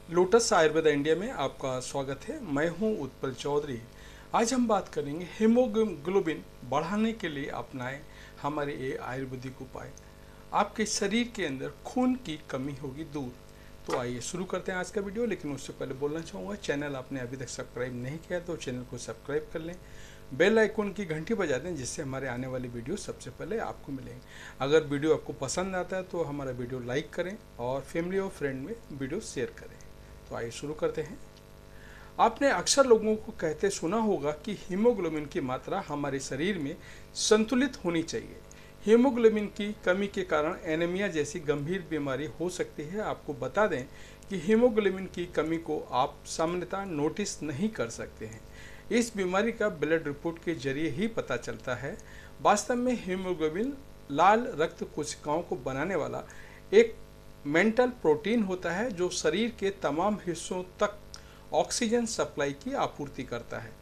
Lotus Ayurveda India में आपका स्वागत है। मैं हूं उत्पल चौधरी। आज हम बात करेंगे हीमोग्लोबिन बढ़ाने के लिए अपनाएं हमारे ये आयुर्वेदिक उपाय। आपके शरीर के अंदर खून की कमी होगी दूर। तो आइए शुरू करते हैं आज का वीडियो। लेकिन उससे पहले बोलना चाहूँगा, चैनल आपने अभी तक सब्सक्राइब नहीं किया तो चैनल को सब्सक्राइब कर लें, बेल आइकन की घंटी बजा दें, जिससे हमारे आने वाली वीडियो सबसे पहले आपको मिलेंगे। अगर वीडियो आपको पसंद आता है तो हमारा वीडियो लाइक करें और फैमिली और फ्रेंड में वीडियो शेयर करें। तो आइए शुरू करते हैं। आपने अक्सर लोगों को कहते सुना होगा कि हीमोग्लोबिन की मात्रा हमारे शरीर में संतुलित होनी चाहिए। हीमोग्लोबिन की कमी के कारण एनीमिया जैसी गंभीर बीमारी हो सकती है। आपको बता दें कि हीमोग्लोबिन की कमी को आप सामान्यतः नोटिस नहीं कर सकते हैं। इस बीमारी का ब्लड रिपोर्ट के जरिए ही पता चलता है। वास्तव में हीमोग्लोबिन लाल रक्त कोशिकाओं को बनाने वाला एक मेंटल प्रोटीन होता है जो शरीर के तमाम हिस्सों तक ऑक्सीजन सप्लाई की आपूर्ति करता है।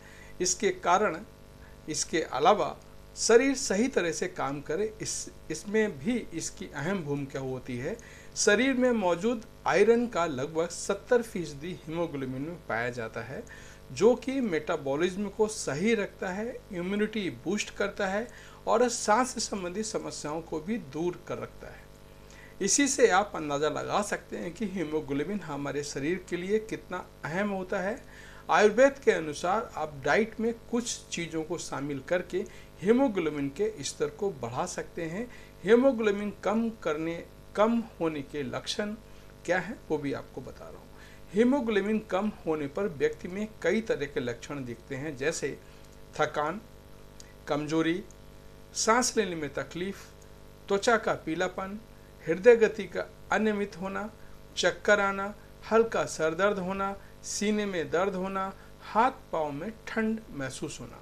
इसके अलावा शरीर सही तरह से काम करे इसमें भी इसकी अहम भूमिका होती है। शरीर में मौजूद आयरन का लगभग 70% हीमोग्लोबिन में पाया जाता है, जो कि मेटाबॉलिज्म को सही रखता है, इम्यूनिटी बूस्ट करता है और सांस से संबंधित समस्याओं को भी दूर कर रखता है। इसी से आप अंदाज़ा लगा सकते हैं कि हीमोग्लोबिन हमारे शरीर के लिए कितना अहम होता है। आयुर्वेद के अनुसार आप डाइट में कुछ चीज़ों को शामिल करके हीमोग्लोबिन के स्तर को बढ़ा सकते हैं। हीमोग्लोबिन कम होने के लक्षण क्या है वो भी आपको बता रहा हूँ। हीमोग्लोबिन कम होने पर व्यक्ति में कई तरह के लक्षण दिखते हैं, जैसे थकान, कमजोरी, सांस लेने में तकलीफ, त्वचा का पीलापन, हृदय गति का अनियमित होना, चक्कर आना, हल्का सर दर्द होना, सीने में दर्द होना, हाथ पांव में ठंड महसूस होना।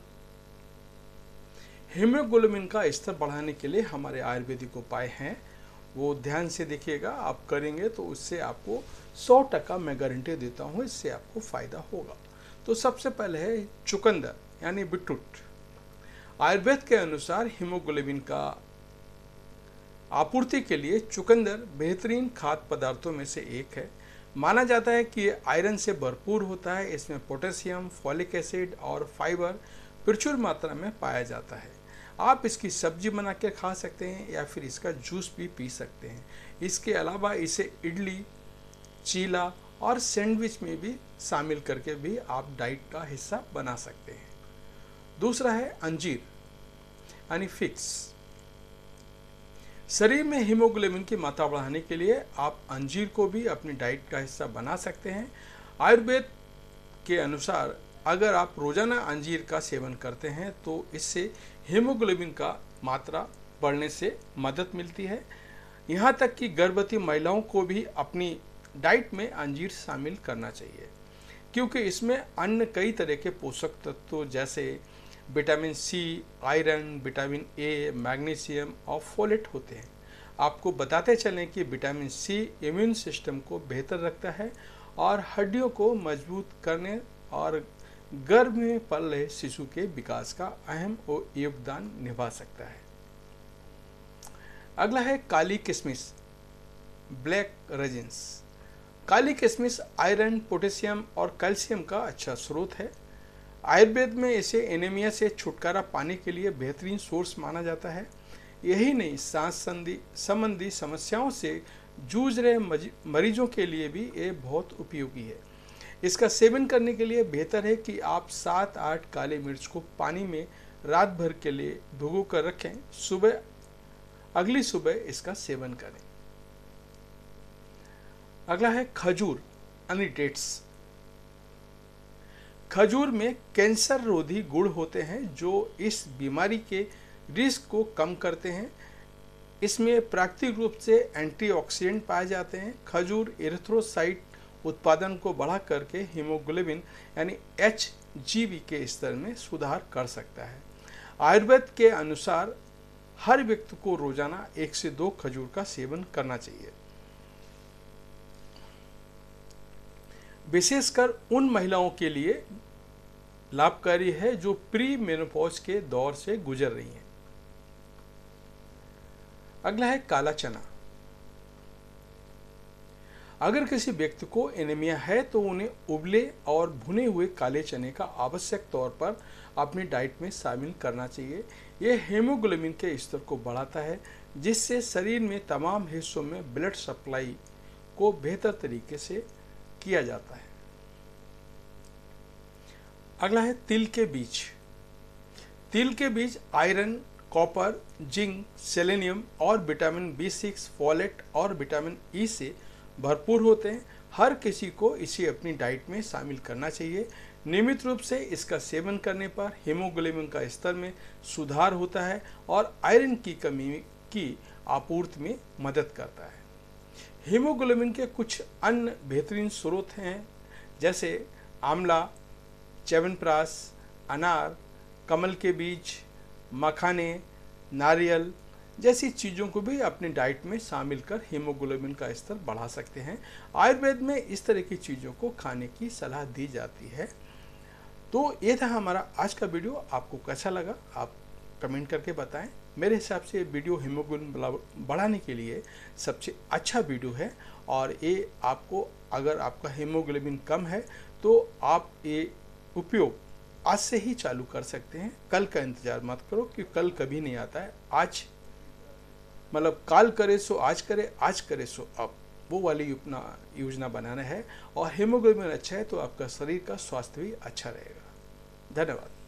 हीमोग्लोबिन का स्तर बढ़ाने के लिए हमारे आयुर्वेदिक उपाय हैं, वो ध्यान से देखिएगा। आप करेंगे तो उससे आपको 100% मैं गारंटी देता हूँ, इससे आपको फायदा होगा। तो सबसे पहले है चुकंदर यानी बीटरूट। आयुर्वेद के अनुसार हीमोग्लोबिन का आपूर्ति के लिए चुकंदर बेहतरीन खाद्य पदार्थों में से एक है। माना जाता है कि ये आयरन से भरपूर होता है। इसमें पोटेशियम, फॉलिक एसिड और फाइबर प्रचुर मात्रा में पाया जाता है। आप इसकी सब्जी बना के खा सकते हैं या फिर इसका जूस भी पी सकते हैं। इसके अलावा इसे इडली, चीला और सैंडविच में भी शामिल करके भी आप डाइट का हिस्सा बना सकते हैं। दूसरा है अंजीर यानी फिक्स। शरीर में हीमोग्लोबिन की मात्रा बढ़ाने के लिए आप अंजीर को भी अपनी डाइट का हिस्सा बना सकते हैं। आयुर्वेद के अनुसार अगर आप रोजाना अंजीर का सेवन करते हैं तो इससे हीमोग्लोबिन का मात्रा बढ़ने से मदद मिलती है। यहाँ तक कि गर्भवती महिलाओं को भी अपनी डाइट में अंजीर शामिल करना चाहिए, क्योंकि इसमें अन्य कई तरह के पोषक तत्व जैसे vitamin C, iron, vitamin A, magnesium और फोलेट होते हैं। आपको बताते चलें कि विटामिन सी इम्यून सिस्टम को बेहतर रखता है और हड्डियों को मजबूत करने और गर्भ में पल रहे शिशु के विकास का अहम योगदान निभा सकता है। अगला है काली किशमिश, ब्लैक रेजिन्स। काली किशमिश आयरन, पोटेशियम और कैल्शियम का अच्छा स्रोत है। आयुर्वेद में इसे एनीमिया से छुटकारा पाने के लिए बेहतरीन सोर्स माना जाता है। यही नहीं, सांस संबंधी समस्याओं से जूझ रहे मरीजों के लिए भी ये बहुत उपयोगी है। इसका सेवन करने के लिए बेहतर है कि आप 7-8 काली मिर्च को पानी में रात भर के लिए भिगो कर रखें, अगली सुबह इसका सेवन करें। अगला है खजूर यानी डेट्स। खजूर में कैंसर रोधी गुण होते हैं जो इस बीमारी के रिस्क को कम करते हैं। इसमें प्राकृतिक रूप से एंटीऑक्सीडेंट पाए जाते हैं। खजूर एरिथ्रोसाइट उत्पादन को बढ़ा करके हीमोग्लोबिन यानी HGB के स्तर में सुधार कर सकता है। आयुर्वेद के अनुसार हर व्यक्ति को रोजाना 1 से 2 खजूर का सेवन करना चाहिए। विशेषकर उन महिलाओं के लिए लाभकारी है जो प्री मेनोपॉज के दौर से गुजर रही हैं। अगला है काला चना। अगर किसी व्यक्ति को एनीमिया है तो उन्हें उबले और भुने हुए काले चने का आवश्यक तौर पर अपनी डाइट में शामिल करना चाहिए। यह हीमोग्लोबिन के स्तर को बढ़ाता है, जिससे शरीर में तमाम हिस्सों में ब्लड सप्लाई को बेहतर तरीके से किया जाता है। अगला है तिल के बीज। तिल के बीज आयरन, कॉपर, जिंक, सेलेनियम और विटामिन B6, फोलेट और विटामिन ई से भरपूर होते हैं। हर किसी को इसे अपनी डाइट में शामिल करना चाहिए। नियमित रूप से इसका सेवन करने पर हीमोग्लोबिन का स्तर में सुधार होता है और आयरन की कमी की आपूर्ति में मदद करता है। हीमोग्लोबिन के कुछ अन्य बेहतरीन स्रोत हैं, जैसे आंवला, च्यवनप्राश, अनार, कमल के बीज, मखाने, नारियल जैसी चीज़ों को भी अपनी डाइट में शामिल कर हीमोग्लोबिन का स्तर बढ़ा सकते हैं। आयुर्वेद में इस तरह की चीज़ों को खाने की सलाह दी जाती है। तो ये था हमारा आज का वीडियो। आपको कैसा लगा आप कमेंट करके बताएं। मेरे हिसाब से ये वीडियो हीमोग्लोबिन बढ़ाने के लिए सबसे अच्छा वीडियो है, और ये आपको, अगर आपका हीमोग्लोबिन कम है तो आप ये उपयोग आज से ही चालू कर सकते हैं। कल का इंतज़ार मत करो, क्योंकि कल कभी नहीं आता है। आज मतलब काल करे सो आज करे, आज करे सो अब, वो वाली योजना बनाना है। और हीमोग्लोबिन अच्छा है तो आपका शरीर का स्वास्थ्य भी अच्छा रहेगा। धन्यवाद।